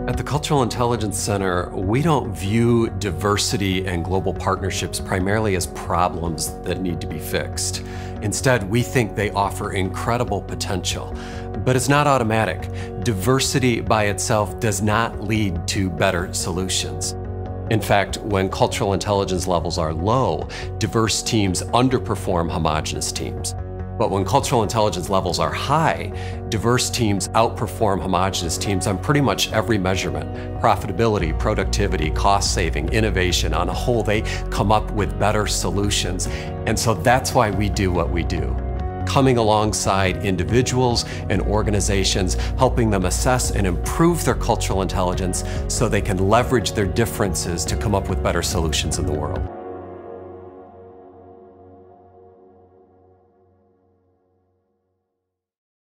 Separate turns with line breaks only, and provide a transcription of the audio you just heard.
At the Cultural Intelligence Center, we don't view diversity and global partnerships primarily as problems that need to be fixed. Instead, we think they offer incredible potential. But it's not automatic. Diversity by itself does not lead to better solutions. In fact, when cultural intelligence levels are low, diverse teams underperform homogeneous teams. But when cultural intelligence levels are high, diverse teams outperform homogeneous teams on pretty much every measurement. Profitability, productivity, cost saving, innovation, on a whole, they come up with better solutions. And so that's why we do what we do. Coming alongside individuals and organizations, helping them assess and improve their cultural intelligence so they can leverage their differences to come up with better solutions in the world.